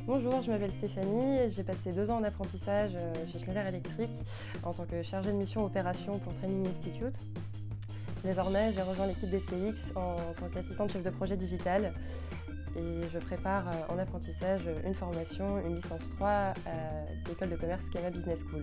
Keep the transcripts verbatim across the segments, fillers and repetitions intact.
Bonjour, je m'appelle Stéphanie, j'ai passé deux ans en apprentissage chez Schneider Electric en tant que chargée de mission opération pour Training Institute. Désormais, j'ai rejoint l'équipe D C X en tant qu'assistante chef de projet digital et je prépare en apprentissage une formation, une licence trois à l'école de commerce Schema Business School.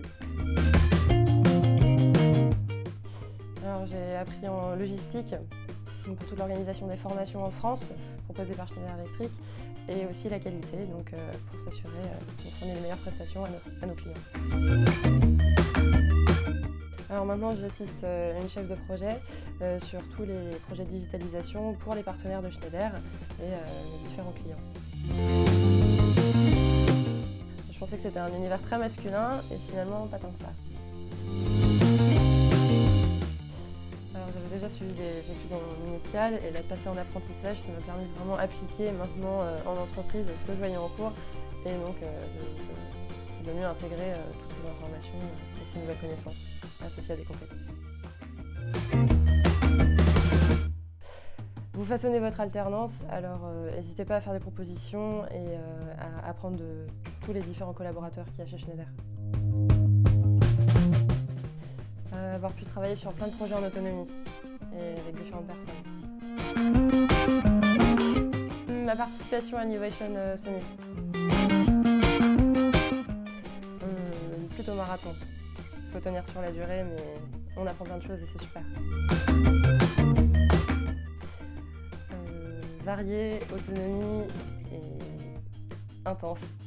Alors, j'ai appris en logistique pour toute l'organisation des formations en France proposées par Schneider Electric et aussi la qualité, donc euh, pour s'assurer euh, de fournir les meilleures prestations à nos, à nos clients. Alors maintenant, j'assiste euh, une chef de projet euh, sur tous les projets de digitalisation pour les partenaires de Schneider et euh, les différents clients. Je pensais que c'était un univers très masculin et finalement pas tant que ça. Alors j'avais déjà suivi des études en initiale et là de passer en apprentissage, ça m'a permis de vraiment appliquer maintenant euh, en entreprise ce que je voyais en cours et donc euh, de, de, de mieux intégrer euh, toutes ces informations et ces nouvelles connaissances associées à des compétences. Vous façonnez votre alternance, alors euh, n'hésitez pas à faire des propositions et euh, à apprendre de tous les différents collaborateurs qu'il y a chez Schneider. Euh, avoir pu travailler sur plein de projets en autonomie et avec différentes personnes. Ma participation à l'Innovation Summit. Hum, plutôt marathon. Il faut tenir sur la durée, mais on apprend plein de choses et c'est super. Euh, varié, autonomie et intense.